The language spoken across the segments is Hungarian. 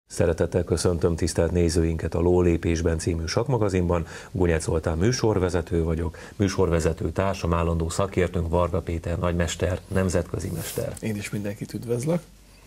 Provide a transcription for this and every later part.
Szeretettel köszöntöm tisztelt nézőinket a Lólépésben című sakkmagazinban. Gunyec Zoltán műsorvezető vagyok, műsorvezető társam, állandó szakértőnk Varga Péter nagymester, nemzetközi mester. Én is mindenkit üdvözlök.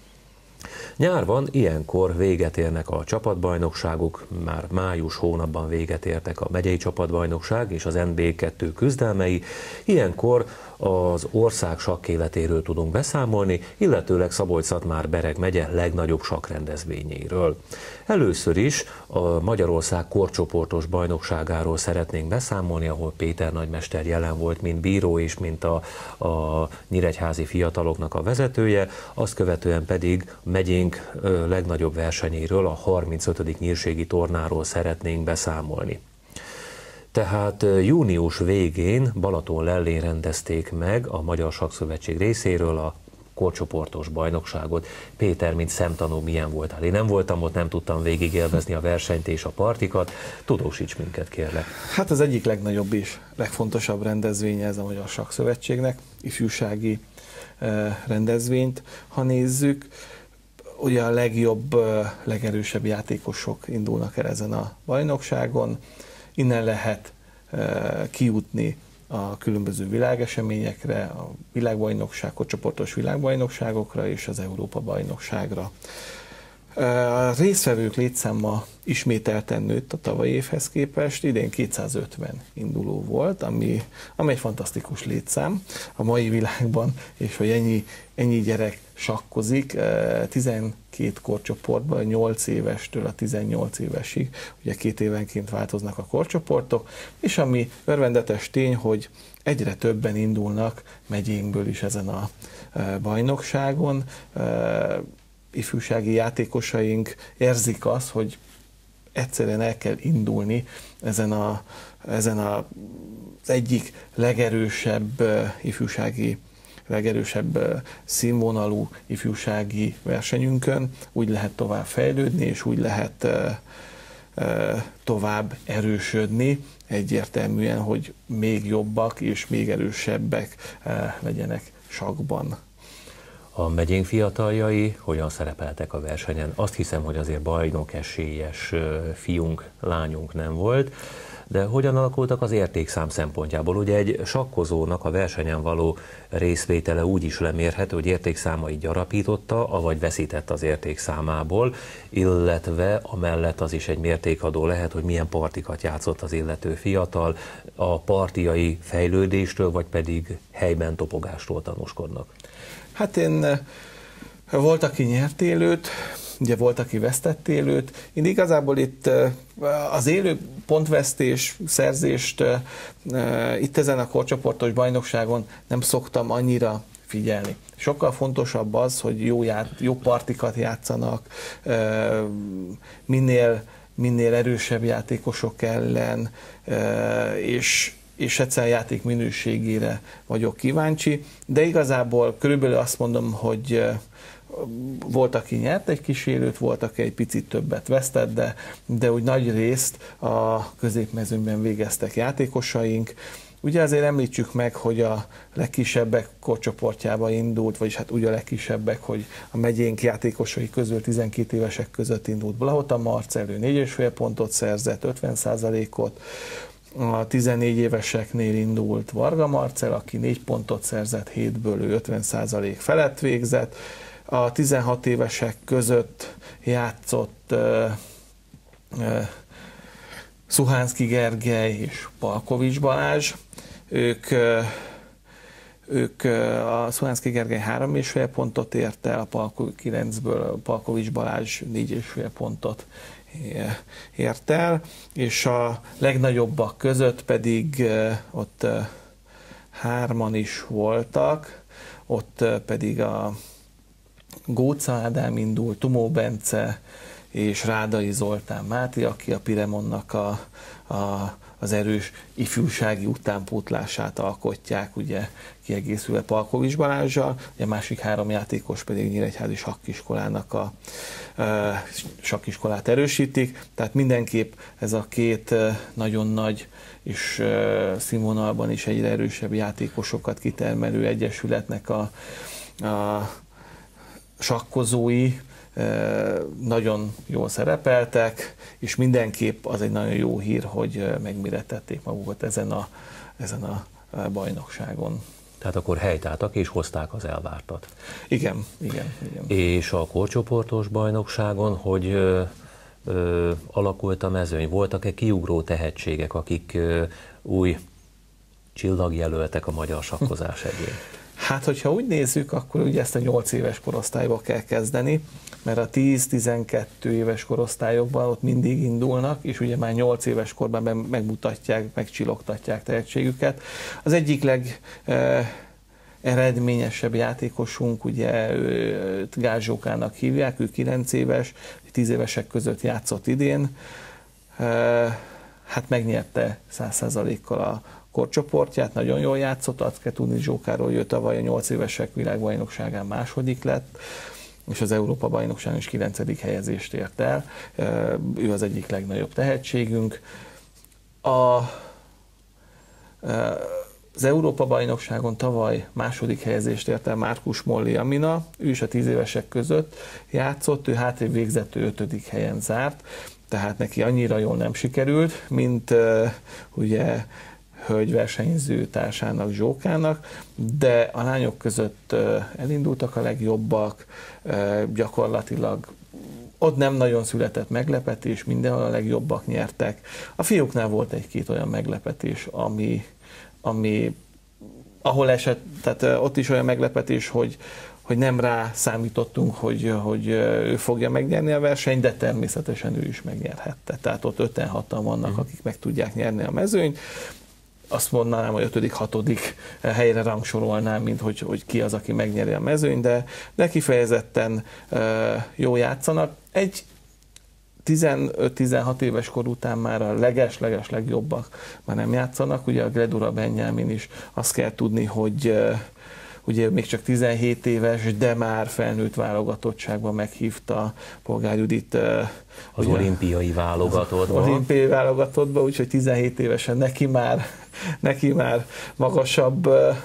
Nyár van, ilyenkor véget érnek a csapatbajnokságok, már május hónapban véget értek a megyei csapatbajnokság és az NB2 küzdelmei. Ilyenkor az ország sakkéletéről tudunk beszámolni, illetőleg Szabolcs-Szatmár-Bereg megye legnagyobb sakkrendezvényéről. Először is a Magyarország korcsoportos bajnokságáról szeretnénk beszámolni, ahol Péter nagymester jelen volt, mint bíró és mint a nyíregyházi fiataloknak a vezetője, azt követően pedig megyénk legnagyobb versenyéről, a 35. nyírségi tornáról szeretnénk beszámolni. Tehát június végén Balatonlellén rendezték meg a Magyar Sakkszövetség részéről a korcsoportos bajnokságot. Péter, mint szemtanú, milyen voltál? Én nem voltam ott, nem tudtam végigélvezni a versenyt és a partikat. Tudósíts minket, kérlek. Hát az egyik legnagyobb és legfontosabb rendezvénye ez a Magyar Sakkszövetségnek, ifjúsági rendezvényt, ha nézzük. Ugye a legjobb, legerősebb játékosok indulnak el ezen a bajnokságon. Innen lehet kijutni a különböző világeseményekre, a világbajnokság, csoportos világbajnokságokra és az Európa-bajnokságra. A résztvevők létszáma ismételten nőtt a tavalyi évhez képest, idén 250 induló volt, ami egy fantasztikus létszám a mai világban, és hogy ennyi gyerek sakkozik, 12 korcsoportban, 8 évestől a 18 évesig, ugye 2 évenként változnak a korcsoportok, és ami örvendetes tény, hogy egyre többen indulnak megyénkből is ezen a bajnokságon. Ifjúsági játékosaink érzik azt, hogy egyszerűen el kell indulni ezen az egyik legerősebb legerősebb színvonalú ifjúsági versenyünkön, úgy lehet tovább fejlődni, és úgy lehet tovább erősödni, egyértelműen, hogy még jobbak és még erősebbek legyenek sakkban. A megyénk fiataljai hogyan szerepeltek a versenyen? Azt hiszem, hogy azért bajnok esélyes fiunk, lányunk nem volt, de hogyan alakultak az értékszám szempontjából? Ugye egy sakkozónak a versenyen való részvétele úgy is lemérhető, hogy értékszámait gyarapította, avagy veszített az értékszámából, illetve amellett az is egy mértékadó lehet, hogy milyen partikat játszott az illető fiatal, a partiai fejlődéstől, vagy pedig helyben topogástól tanúskodnak. Hát volt, aki nyert élőt, ugye volt, aki vesztett élőt. Én igazából itt az élő pontvesztés, szerzést itt ezen a korcsoportos bajnokságon nem szoktam annyira figyelni. Sokkal fontosabb az, hogy jó partikat játszanak, minél erősebb játékosok ellen, és egyszerűen játék minőségére vagyok kíváncsi, de igazából körülbelül azt mondom, hogy volt, aki nyert egy kis élőt, volt, aki egy picit többet vesztett, de úgy nagy részt a középmezőnyben végeztek játékosaink. Ugye azért említsük meg, hogy a legkisebbek korcsoportjába indult, vagyis hát ugye a legkisebbek, hogy a megyénk játékosai közül 12 évesek között indult Blahota Marcell, 4,5 pontot szerzett, 50%-ot, a 14 éveseknél indult Varga Marcell, aki 4 pontot szerzett, 7-ből ő 50% felett végzett. A 16 évesek között játszott Szuhánszky Gergely és Palkovics Balázs. Ők a Szuhánszky Gergely 3,5 pontot ért el, a 9-ből Palkovics Balázs 4,5 pontot ért el, és a legnagyobbak között pedig ott 3-an is voltak, ott pedig a Góca Ádám indult, Tumó Bence és Rádai Zoltán Máté, aki a Piremonnak az erős ifjúsági utánpótlását alkotják, ugye kiegészülve Palkovics Balázssal, a másik 3 játékos pedig Nyíregyházi sakkiskolának a sakkiskolát erősítik, tehát mindenképp ez a 2 nagyon nagy és színvonalban is egyre erősebb játékosokat kitermelő egyesületnek a sakkozói nagyon jól szerepeltek, és mindenképp az egy nagyon jó hír, hogy megmérettették magukat ezen a bajnokságon. Tehát akkor helytáltak és hozták az elvártat. Igen. És a korcsoportos bajnokságon, hogy alakult a mezőny? Voltak-e kiugró tehetségek, akik új csillagjelöltek a magyar sakkozás egyén? Hát, hogyha úgy nézzük, akkor ugye ezt a 8 éves korosztályba kell kezdeni, mert a 10-12 éves korosztályokban ott mindig indulnak, és ugye már 8 éves korban megmutatják, megcsillogtatják tehetségüket. Az egyik eredményesebb játékosunk, ugye Gál Zsókának hívják, ő 9 éves, 10 évesek között játszott idén, hát megnyerte 100%-kal a korcsoportját, nagyon jól játszott, azt kell tudni, Zsókáról jött tavaly a 8 évesek világbajnokságán második lett, és az Európa-bajnokságon is 9. helyezést ért el. Ő az egyik legnagyobb tehetségünk. Az Európa-bajnokságon tavaly második helyezést ért el Márkus Molli Amina, ő is a 10 évesek között játszott, ő hátrébb végzett, 5. helyen zárt, tehát neki annyira jól nem sikerült, mint ugye hölgyversenyző társának, Zsókának, de a lányok között elindultak a legjobbak, gyakorlatilag ott nem nagyon született meglepetés, mindenhol a legjobbak nyertek. A fiúknál volt egy-két olyan meglepetés, ahol esett, tehát ott is olyan meglepetés, hogy nem rá számítottunk, hogy ő fogja megnyerni a versenyt, de természetesen ő is megnyerhette. Tehát ott 5-6-an vannak, akik meg tudják nyerni a mezőnyt. Azt mondanám, hogy 5.-6. helyre rangsorolnám, mint hogy ki az, aki megnyeri a mezőnyt, de kifejezetten jól játszanak. Egy 15-16 éves kor után már a leges legjobbak már nem játszanak. Ugye a Gledura Benjamin is azt kell tudni, hogy ugye még csak 17 éves, de már felnőtt válogatottságban meghívta Polgár Judit az olimpiai válogatottba. Olimpiai válogatottba, úgyhogy 17 évesen neki már magasabb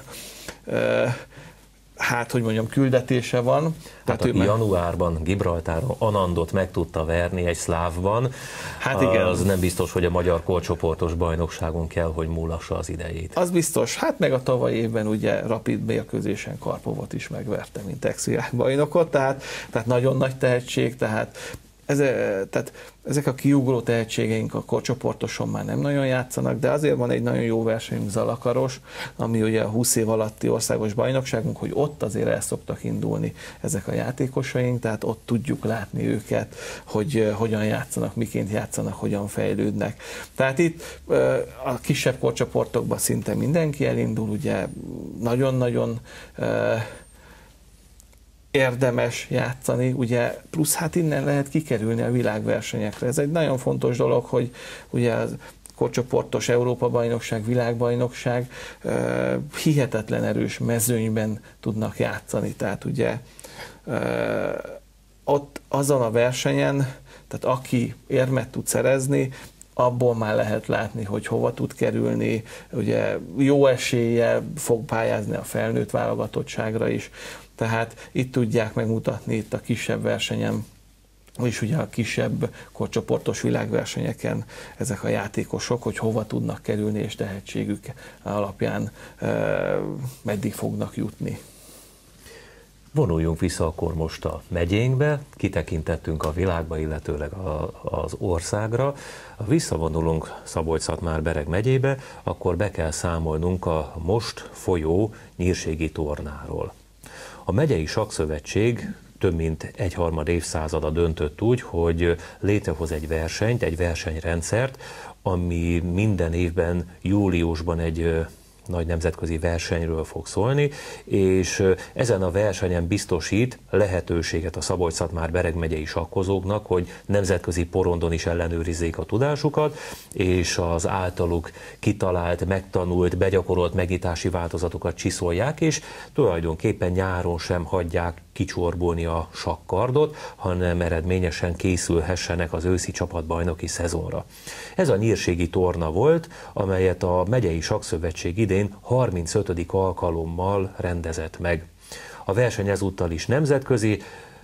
küldetése van. Hát aki januárban Gibraltáron Anandot meg tudta verni egy szlávban, hát igen. Az nem biztos, hogy a magyar korcsoportos bajnokságon kell, hogy múlassa az idejét. Az biztos. Hát meg a tavaly évben ugye rapid mérkőzésen Karpovot is megverte, mint ex-világbajnokot, tehát nagyon nagy tehetség, tehát ezek a kiugró tehetségeink a korcsoportoson már nem nagyon játszanak, de azért van egy nagyon jó versenyünk, Zalakaros, ami ugye a 20 év alatti országos bajnokságunk, hogy ott azért el szoktak indulni ezek a játékosaink, tehát ott tudjuk látni őket, hogy hogyan játszanak, miként játszanak, hogyan fejlődnek. Tehát itt a kisebb korcsoportokban szinte mindenki elindul, ugye nagyon-nagyon érdemes játszani, ugye plusz hát innen lehet kikerülni a világversenyekre. Ez egy nagyon fontos dolog, hogy ugye a korcsoportos Európa-bajnokság, világbajnokság hihetetlen erős mezőnyben tudnak játszani. Tehát ugye ott azon a versenyen, tehát aki érmet tud szerezni, abból már lehet látni, hogy hova tud kerülni, ugye jó eséllyel fog pályázni a felnőtt válogatottságra is, tehát itt tudják megmutatni itt a kisebb versenyen, és ugye a kisebb korcsoportos világversenyeken ezek a játékosok, hogy hova tudnak kerülni, és tehetségük alapján meddig fognak jutni. Vonuljunk vissza akkor most a megyénkbe, kitekintettünk a világba, illetőleg az országra. Ha visszavonulunk Szabolcs-Szatmár-Bereg megyébe, akkor be kell számolnunk a most folyó nyírségi tornáról. A megyei sakszövetség több mint 1/3 évszázada döntött úgy, hogy létrehoz egy versenyt, egy versenyrendszert, ami minden évben júliusban egy nagy nemzetközi versenyről fog szólni, és ezen a versenyen biztosít lehetőséget a Szabolcs-Szatmár-Bereg megyei sakkozóknak, hogy nemzetközi porondon is ellenőrizzék a tudásukat, és az általuk kitalált, megtanult, begyakorolt megítási változatokat csiszolják, és tulajdonképpen nyáron sem hagyják kicsorbulni a sakkardot, hanem eredményesen készülhessenek az őszi csapatbajnoki szezonra. Ez a nyírségi torna volt, amelyet a megyei sakszövetség idén 35. alkalommal rendezett meg. A verseny ezúttal is nemzetközi,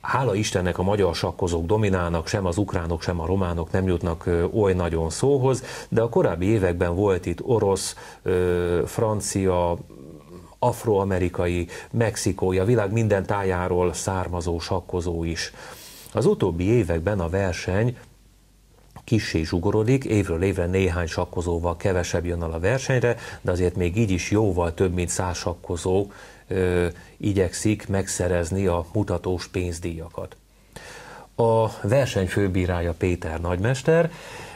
Hála Istennek a magyar sakkozók dominálnak, sem az ukránok, sem a románok nem jutnak oly nagyon szóhoz, de a korábbi években volt itt orosz, francia, afroamerikai, mexikói, a világ minden tájáról származó sakkozó is. Az utóbbi években a verseny kissé zsugorodik, évről évre néhány sakkozóval kevesebb jön el a versenyre, de azért még így is jóval több mint 100 sakkozó igyekszik megszerezni a mutatós pénzdíjakat. A verseny főbírája Péter nagymester,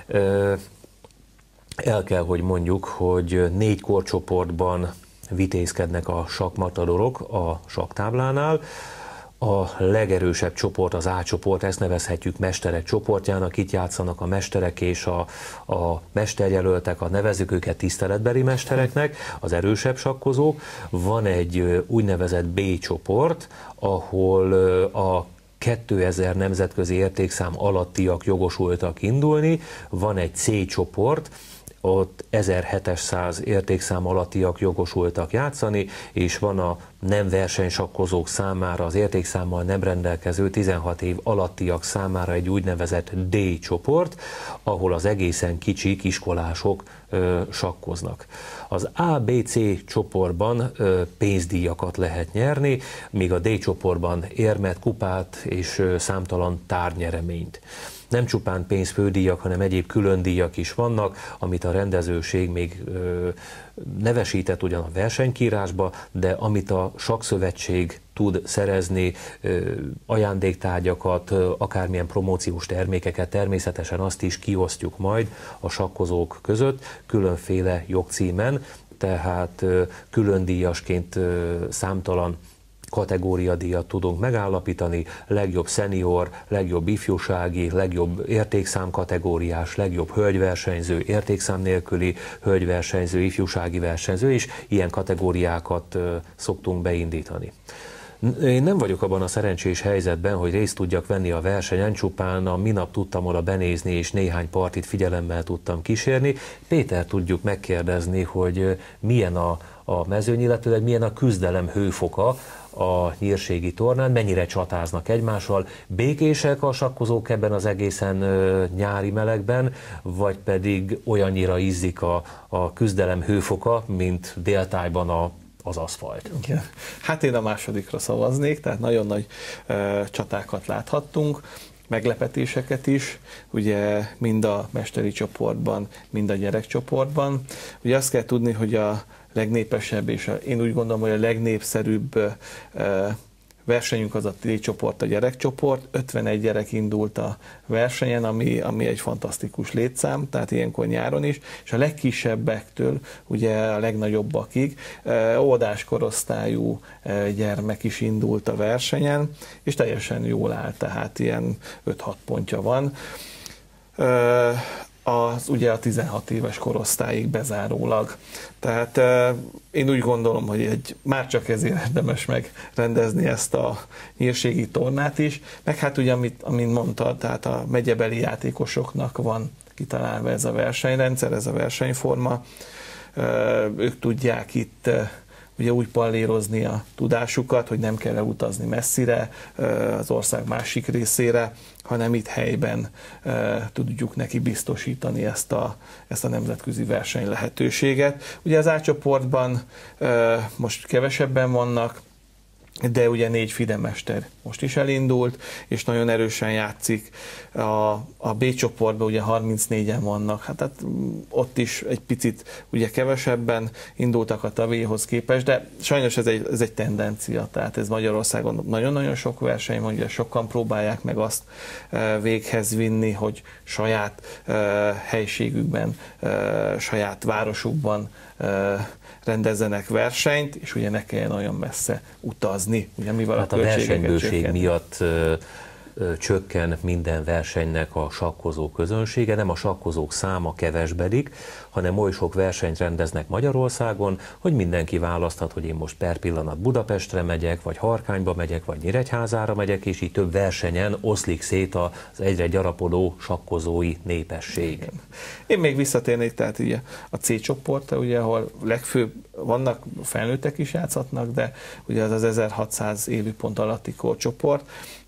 el kell, hogy mondjuk, hogy 4 korcsoportban vitézkednek a sakkmatadorok a sakktáblánál. A legerősebb csoport az A csoport, ezt nevezhetjük mesterek csoportjának, itt játszanak a mesterek és a mesterjelöltek, nevezzük őket tiszteletbeli mestereknek, az erősebb sakkozók. Van egy úgynevezett B csoport, ahol a 2000 nemzetközi értékszám alattiak jogosultak indulni, van egy C csoport, ott 1700 értékszám alattiak jogosultak játszani, és van a nem versenysakkozók számára, az értékszámmal nem rendelkező 16 év alattiak számára egy úgynevezett D csoport, ahol az egészen kicsi kiskolások sakkoznak. Az A, B, C csoportban pénzdíjakat lehet nyerni, míg a D csoportban érmet, kupát és számtalan tárgynyereményt. Nem csupán pénzfődíjak, hanem egyéb külön díjak is vannak, amit a rendezőség még nevesített ugyan a versenykírásba, de amit a sakkszövetség tud szerezni, ajándéktárgyakat, akármilyen promóciós termékeket, természetesen azt is kiosztjuk majd a sakkozók között, különféle jogcímen, tehát külön díjasként számtalan kategóriadíjat tudunk megállapítani, legjobb szenior, legjobb ifjúsági, legjobb értékszám kategóriás, legjobb hölgyversenyző, értékszám nélküli hölgyversenyző, ifjúsági versenyző, és ilyen kategóriákat szoktunk beindítani. Én nem vagyok abban a szerencsés helyzetben, hogy részt tudjak venni a versenyen, csupán a minap tudtam oda benézni, és néhány partit figyelemmel tudtam kísérni. Péter tudjuk megkérdezni, hogy milyen a mezőny, illetőleg milyen a küzdelem hőfoka a nyírségi tornán, mennyire csatáznak egymással, békések a sakkozók ebben az egészen nyári melegben, vagy pedig olyannyira izzik a küzdelem hőfoka, mint déltájban az aszfalt. Igen. Hát én a másodikra szavaznék, tehát nagyon nagy csatákat láthattunk, meglepetéseket is, ugye mind a mesteri csoportban, mind a gyerekcsoportban. Ugye azt kell tudni, hogy a legnépesebb, és én úgy gondolom, hogy a legnépszerűbb versenyünk az a D-csoport, a gyerekcsoport. 51 gyerek indult a versenyen, ami egy fantasztikus létszám, tehát ilyenkor nyáron is, és a legkisebbektől ugye a legnagyobbakig óvodás korosztályú gyermek is indult a versenyen, és teljesen jól áll, tehát ilyen 5-6 pontja van. Ugye a 16 éves korosztályig bezárólag. Tehát én úgy gondolom, hogy már csak ezért érdemes megrendezni ezt a nyírségi tornát is, meg hát ugye, amint mondtad, tehát a megyebeli játékosoknak van kitalálva ez a versenyrendszer, ez a versenyforma. Ők tudják itt ugye úgy pallérozni a tudásukat, hogy nem kell elutazni messzire, az ország másik részére, hanem itt helyben tudjuk neki biztosítani ezt a nemzetközi verseny lehetőséget. Ugye az A csoportban most kevesebben vannak, de ugye 4 FIDE mester most is elindult, és nagyon erősen játszik. A B csoportban ugye 34-en vannak, hát ott is egy picit ugye kevesebben indultak a tavéhoz képest, de sajnos ez egy tendencia, tehát ez Magyarországon nagyon-nagyon sok verseny van, ugye sokan próbálják meg azt véghez vinni, hogy saját helységükben, saját városukban rendezzenek versenyt, és ugye ne kelljen olyan messze utazni, ugye mivel hát a versenybőség miatt csökken minden versenynek a sakkozó közönsége, nem a sakkozók száma kevesbedik, hanem oly sok versenyt rendeznek Magyarországon, hogy mindenki választhat, hogy én most per pillanat Budapestre megyek, vagy Harkányba megyek, vagy Nyíregyházára megyek, és így több versenyen oszlik szét az egyre gyarapodó sakkozói népesség. Én még visszatérnék, tehát ugye a C csoport, ugye, ahol legfőbb, vannak felnőttek is játszhatnak, de ugye az 1600 élőpont alatti korcsoport,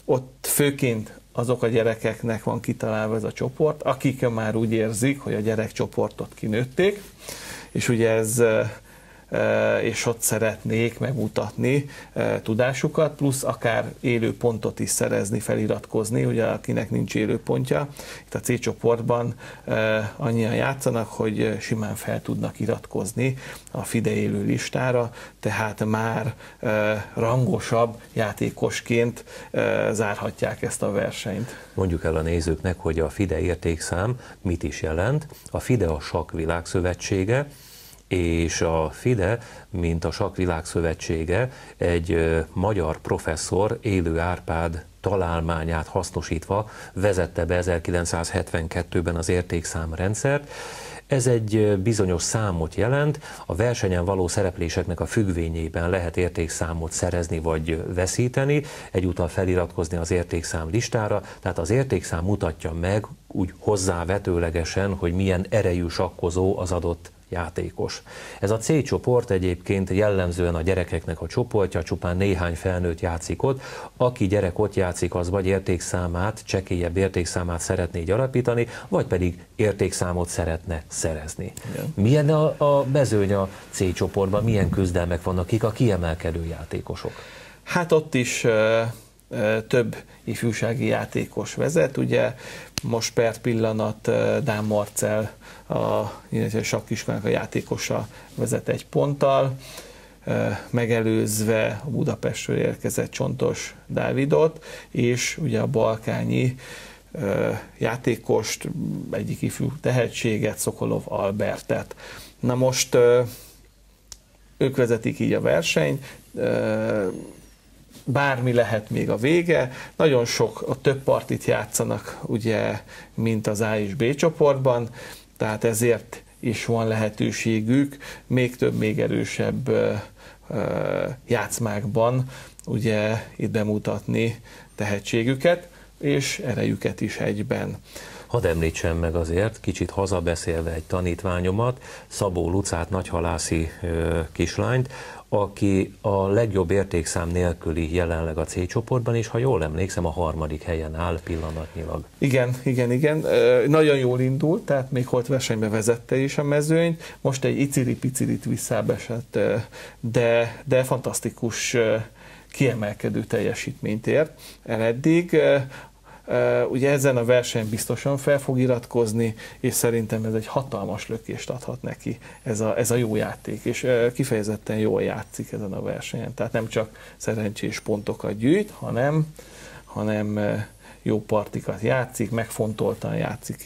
ott főként azok a gyerekeknek van kitalálva ez a csoport, akik már úgy érzik, hogy a gyerekcsoportot kinőtték, és ugye és ott szeretnék megmutatni tudásukat, plusz akár élő pontot is szerezni, feliratkozni, ugye akinek nincs élő pontja. Itt a C csoportban annyian játszanak, hogy simán fel tudnak iratkozni a FIDE élő listára, tehát már rangosabb játékosként zárhatják ezt a versenyt. Mondjuk el a nézőknek, hogy a FIDE értékszám mit is jelent. A FIDE a Sakk Világszövetsége, és a FIDE, mint a Sakk Világszövetsége, egy magyar professzor, Élő Árpád találmányát hasznosítva vezette be 1972-ben az értékszámrendszert. Ez egy bizonyos számot jelent, a versenyen való szerepléseknek a függvényében lehet értékszámot szerezni vagy veszíteni, egyúttal feliratkozni az értékszám listára, tehát az értékszám mutatja meg úgy hozzávetőlegesen, hogy milyen erejű sakkozó az adott játékos. Ez a C csoport egyébként jellemzően a gyerekeknek a csoportja, csupán néhány felnőtt játszik ott. Aki gyerek ott játszik, az vagy értékszámát, csekélyebb értékszámát szeretné gyarapítani, vagy pedig értékszámot szeretne szerezni. Igen. Milyen a mezőny a C csoportban, milyen küzdelmek vannak, kik a kiemelkedő játékosok? Hát ott is több ifjúsági játékos vezet, ugye most per pillanat Dán Marcell, a sakkiskolának a játékosa vezet 1 ponttal, megelőzve a Budapestről érkezett Csontos Dávidot, és ugye a balkányi játékost, egyik ifjú tehetséget, Szokolov Albertet. Na most ők vezetik így a versenyt, bármi lehet még a vége, nagyon sok, a több partit játszanak, ugye, mint az A és B csoportban, tehát ezért is van lehetőségük még több, még erősebb játszmákban ugye itt bemutatni tehetségüket, és erejüket is egyben. Hadd említsem meg azért, kicsit hazabeszélve egy tanítványomat, Szabó Lucát, nagyhalászi kislányt, aki a legjobb értékszám nélküli jelenleg a C csoportban, és ha jól emlékszem, a 3. helyen áll pillanatnyilag. Igen. Nagyon jól indult, tehát még holt versenybe vezette is a mezőnyt, most egy iciri-picirit visszább esett, de fantasztikus kiemelkedő teljesítményt ért el eddig. Ugye ezen a versenyen biztosan fel fog iratkozni, és szerintem ez egy hatalmas lökést adhat neki, ez a jó játék, és kifejezetten jól játszik ezen a versenyen. Tehát nem csak szerencsés pontokat gyűjt, hanem jó partikat játszik, megfontoltan játszik,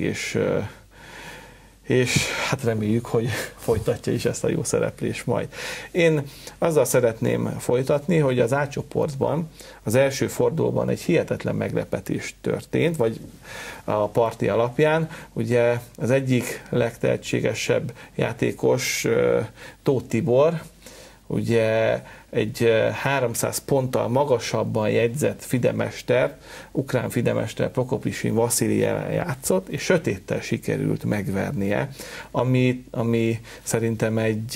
és hát reméljük, hogy folytatja is ezt a jó szereplést majd. Én azzal szeretném folytatni, hogy az A csoportban az első fordulóban egy hihetetlen meglepetés történt, vagy a parti alapján. Ugye az egyik legtehetségesebb játékos, Tóth Tibor, ugye egy 300 ponttal magasabban jegyzett fidemester, ukrán fidemester Prokopisin Vaszilivel játszott, és sötéttel sikerült megvernie, ami szerintem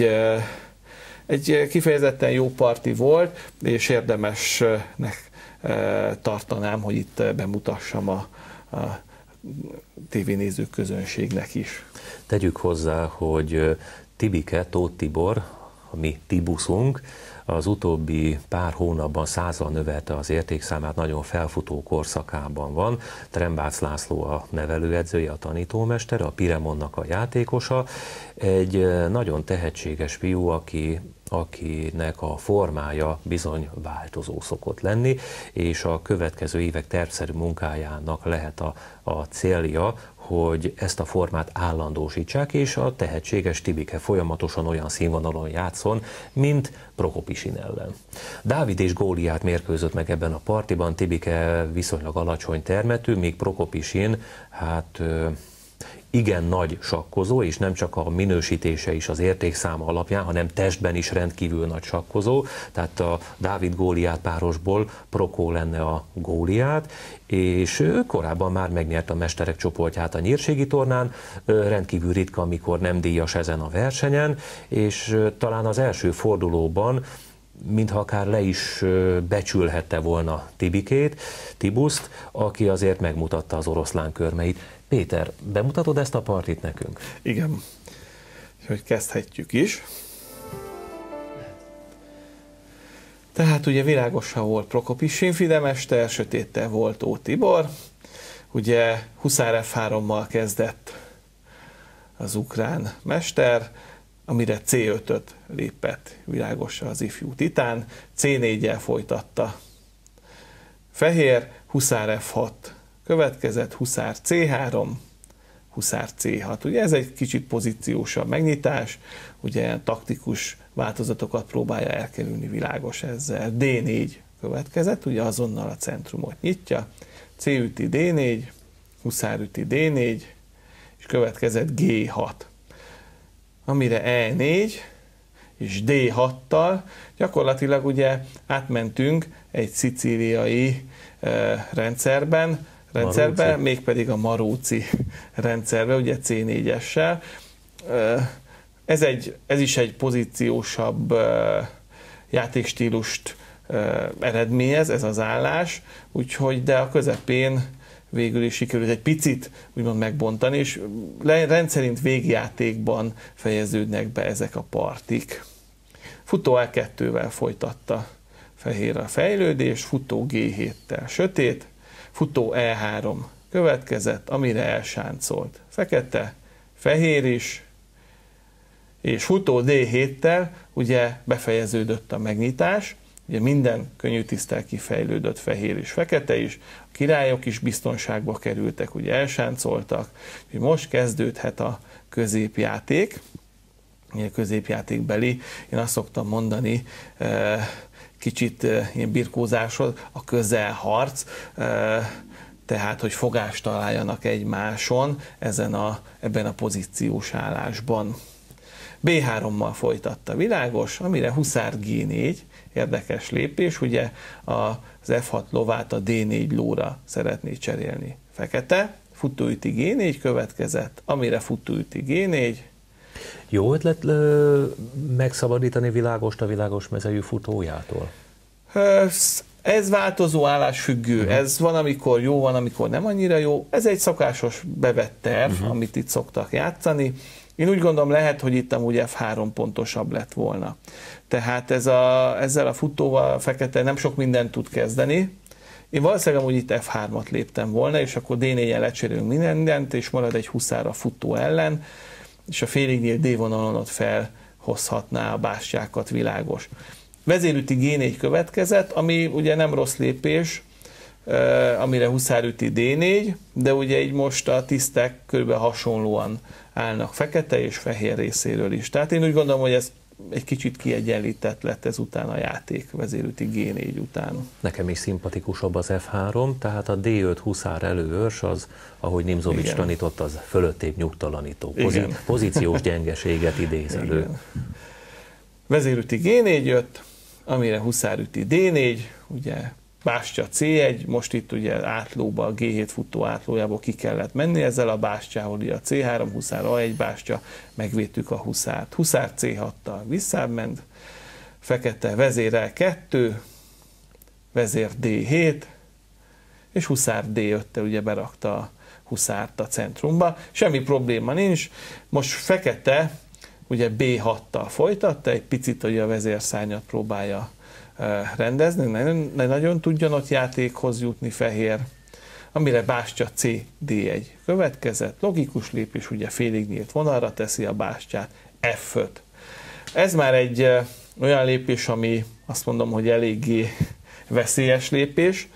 egy kifejezetten jó parti volt, és érdemesnek tartanám, hogy itt bemutassam a tévénéző közönségnek is. Tegyük hozzá, hogy Tibike, Tóth Tibor, a mi Tibuszunk, az utóbbi pár hónapban 100-al növelte az értékszámát, nagyon felfutó korszakában van. Trembác László a nevelőedzője, a tanítómestere, a Piremonnak a játékosa. Egy nagyon tehetséges fiú, akinek a formája bizony változó szokott lenni, és a következő évek tervszerű munkájának lehet a célja, hogy ezt a formát állandósítsák, és a tehetséges Tibike folyamatosan olyan színvonalon játszon, mint Prokopisin ellen. Dávid és Góliát mérkőzött meg ebben a partiban, Tibike viszonylag alacsony termetű, míg Prokopisin, hát igen nagy sakkozó, és nem csak a minősítése is az értékszáma alapján, hanem testben is rendkívül nagy sakkozó, tehát a Dávid-Góliát párosból Prokó lenne a Góliát, és ő korábban már megnyerte a mesterek csoportját a nyírségi tornán, rendkívül ritka, amikor nem díjas ezen a versenyen, és talán az első fordulóban mintha akár le is becsülhette volna Tibuszt, aki azért megmutatta az oroszlán körmeit. Péter, bemutatod ezt a partit nekünk? Igen, hogy kezdhetjük is. Tehát ugye világosan volt Prokopis Sinfide mester, sötéttel volt Ó Tibor, ugye huszár F3-mal kezdett az ukrán mester, amire C5-öt lépett világosan az ifjú titán, C4-jel folytatta fehér, huszár F6 következett, huszár C3, huszár C6. Ugye ez egy kicsit pozíciósabb megnyitás, ugye ilyen taktikus változatokat próbálja elkerülni világos ezzel. D4 következett, ugye azonnal a centrumot nyitja, C üti D4, huszár üti D4, és következett G6. Amire E4 és D6-tal gyakorlatilag ugye átmentünk egy szicíliai rendszerben, mégpedig a Maróczy rendszerbe, ugye C4-essel. Ez is egy pozíciósabb játékstílust eredményez, ez az állás, úgyhogy de a közepén végül is sikerült egy picit úgymond megbontani, és rendszerint végjátékban fejeződnek be ezek a partik. Futó E2-vel folytatta fehér a fejlődés, futó G7-tel sötét, futó E3 következett, amire elsáncolt fekete, fehér is, és futó D7-tel ugye befejeződött a megnyitás, ugye minden könnyű tisztel kifejlődött, fehér és fekete is, a királyok is biztonságba kerültek, ugye elsáncoltak, hogy most kezdődhet a középjáték, ugye középjátékbeli, én azt szoktam mondani, kicsit ilyen birkózáshoz, a közelharc, tehát, hogy fogást találjanak egymáson ebben a pozíciós állásban. B3-mal folytatta világos, amire huszár G4, érdekes lépés, ugye az F6 lovát a D4 lóra szeretné cserélni fekete, futóüti G4 következett, amire futóüti G4. Jó ötlet megszabadítani világost a világos mezejű futójától? Ez változó állásfüggő, ez van, amikor jó, van, amikor nem annyira jó. Ez egy szokásos bevett terv, amit itt szoktak játszani. Én úgy gondolom, lehet, hogy itt amúgy F3 pontosabb lett volna. Tehát ezzel a futóval a fekete nem sok mindent tud kezdeni. Én valószínűleg amúgy itt F3-at léptem volna, és akkor D4-jel lecserélünk mindent, és marad egy huszár a futó ellen, és a félignél D vonalon ott felhozhatná a bástyákat világos. Vezérüti G4 következett, ami ugye nem rossz lépés, amire huszárüti D4, de ugye így most a tisztek körülbelül hasonlóan állnak fekete és fehér részéről is. Tehát én úgy gondolom, hogy ez egy kicsit kiegyenlített lett ezután a játék, vezérüti G4 után. Nekem is szimpatikusabb az F3, tehát a D5 huszár előőrs az, ahogy Nimzovics tanított, az fölöttébb nyugtalanító. Pozíciós gyengeséget idéz elő. Vezérüti G4 jött, amire huszárüti D4, ugye bástya C1, most itt ugye átlóba, a G7 futó átlójából ki kellett menni ezzel a bástyával, ugye a C3 huszár, A1 bástya, megvédtük a huszárt. Huszár C6-tal visszáment, fekete vezérel 2, vezér D7, és huszár D5-tel ugye berakta a huszárt a centrumba. Semmi probléma nincs. Most fekete ugye B6-tal folytatta, egy picit ugye a vezérszárnyat próbálja rendezni, ne nagyon tudjon ott játékhoz jutni fehér, amire bástya C, D1 következett, logikus lépés, ugye félig nyílt vonalra teszi a bástyát, F5. Ez már egy olyan lépés, ami azt mondom, hogy eléggé veszélyes lépés.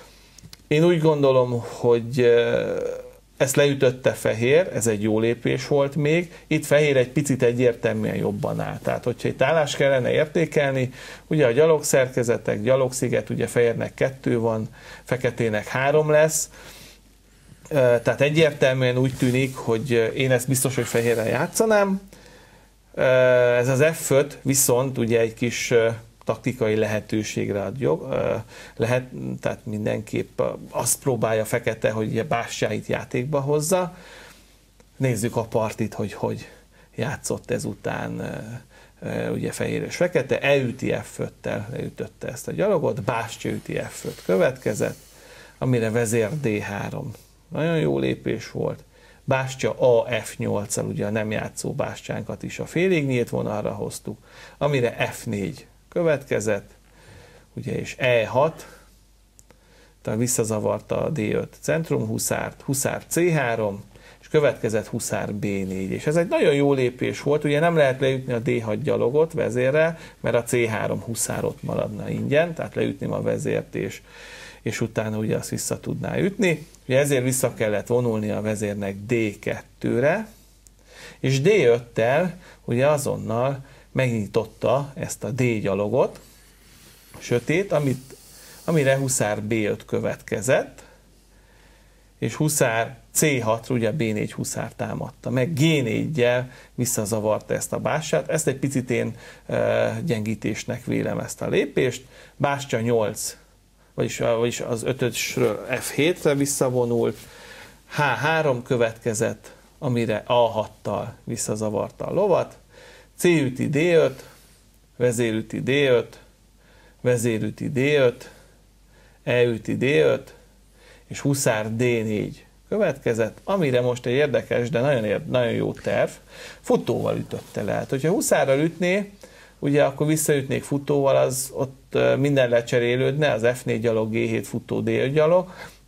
Én úgy gondolom, hogy ezt leütötte fehér, ez egy jó lépés volt még. Itt fehér egy picit egyértelműen jobban áll. Tehát, hogyha itt állást kellene értékelni, ugye a gyalogszerkezetek, gyalogsziget, ugye fehérnek 2 van, feketének 3 lesz. Tehát egyértelműen úgy tűnik, hogy én ezt biztos, hogy fehérrel játszanám. Ez az F5 viszont ugye egy kis taktikai lehetőségre ad lehet, tehát mindenképp azt próbálja fekete, hogy a bástyáit játékba hozza. Nézzük a partit, hogy játszott ezután ugye fehér és fekete, elüti F5-tel leütötte ezt a gyalogot, bástya üti F5 következett, amire vezér D3. Nagyon jó lépés volt. Bástya A F8-al, ugye a nem játszó bástyánkat is a félig nyílt vonalra hoztuk, amire F4 következett, ugye és E6, tehát visszazavarta a D5 centrum huszárt, huszár C3, és következett huszár B4. És ez egy nagyon jó lépés volt, ugye nem lehet leütni a D6 gyalogot vezérrel, mert a C3 huszár ott maradna ingyen, tehát leütném a vezért, és utána ugye azt vissza tudná ütni. Ugye ezért vissza kellett vonulni a vezérnek D2-re, és D5-tel ugye azonnal megnyitotta ezt a D gyalogot, sötét, amire huszár B5 következett, és huszár C6, ugye B4 huszár támadta, meg G4-gyel visszazavarta ezt a bástyát. Ezt egy picit én gyengítésnek vélem ezt a lépést. Bástya 8, vagyis az 5-ösről F7-re visszavonult, H3 következett, amire A6-tal visszazavarta a lovat, C üti D5, vezér üti D5, vezér üti D5, E üti D5, és huszár D4 következett, amire most egy érdekes, de nagyon jó terv, futóval ütötte le. Hát, hogyha huszárral ütné, ugye akkor visszaütnék futóval, az ott minden lecserélődne, az F4 gyalog, G7 futó, D5 gyalog,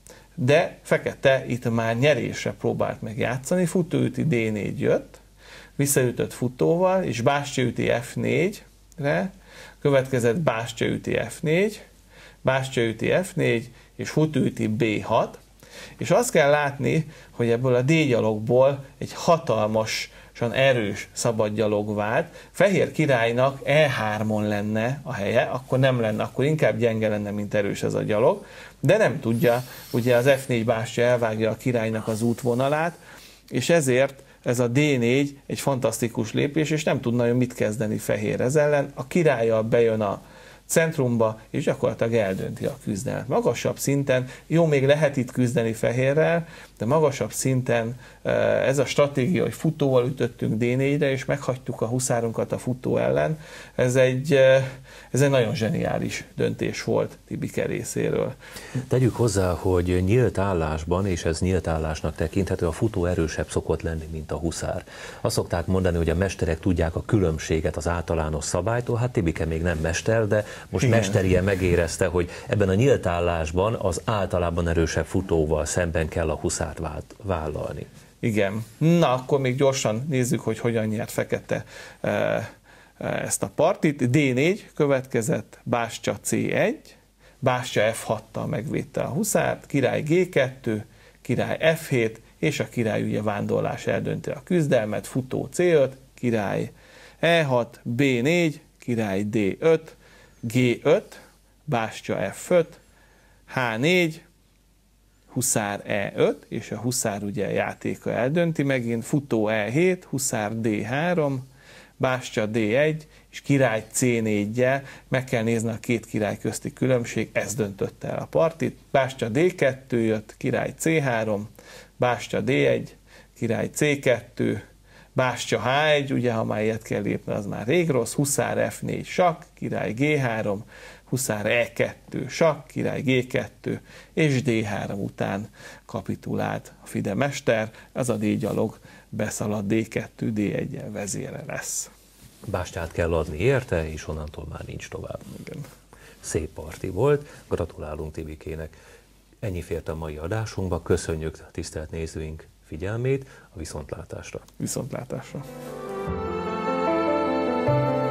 de fekete itt már nyerésre próbált meg játszani, futó üti D4 jött, visszaütött futóval, és bástya üti F4-re, következett bástya üti F4, bástya üti F4, és futó üti B6, és azt kell látni, hogy ebből a D-gyalogból egy hatalmasan erős szabadgyalog vált. Fehér királynak E3-on lenne a helye, akkor nem lenne, akkor inkább gyenge lenne, mint erős ez a gyalog, de nem tudja, ugye az F4 bástya elvágja a királynak az útvonalát, és ezért ez a D4 egy fantasztikus lépés, és nem tud nagyon mit kezdeni fehér ez ellen. A királlyal bejön a centrumba, és gyakorlatilag eldönti a küzdelmet. Magasabb szinten, jó, még lehet itt küzdeni fehérrel, de magasabb szinten ez a stratégia, hogy futóval ütöttünk D4-re, és meghagytuk a huszárunkat a futó ellen, ez egy nagyon zseniális döntés volt Tibike részéről. Tegyük hozzá, hogy nyílt állásban, és ez nyílt állásnak tekinthető, a futó erősebb szokott lenni, mint a huszár. Azt szokták mondani, hogy a mesterek tudják a különbséget az általános szabálytól, hát Tibike még nem mester, de most mesterien megérezte, hogy ebben a nyílt állásban az általában erősebb futóval szemben kell a huszárt vállalni. Igen. Na, akkor még gyorsan nézzük, hogy hogyan nyert fekete ezt a partit. D4 következett, bástya C1, bástya F6-tal megvédte a huszárt, király G2, király F7, és a király ugye vándorlás eldönti a küzdelmet, futó C5, király E6, B4, király D5, G5, bástya F5, H4, huszár E5, és a huszár ugye játéka eldönti megint, futó E7, huszár D3, bástya D1, és király C4-jel, meg kell nézni a két király közti különbség, ez döntötte el a partit, bástya D2 jött, király C3, bástya D1, király C2, bástya H1, ugye ha már ilyet kell lépni, az már rég rossz, huszár F4 sakk, király G3, huszár E2 sakk, király G2, és D3 után kapitulált a FIDE mester, az a D-gyalog beszalad D2, D1-jel vezére lesz. Bástyát kell adni érte, és onnantól már nincs tovább. Igen. Szép parti volt, gratulálunk Tibikének. Ennyi fért a mai adásunkba, köszönjük tisztelt nézőink figyelmét, a viszontlátásra. Viszontlátásra.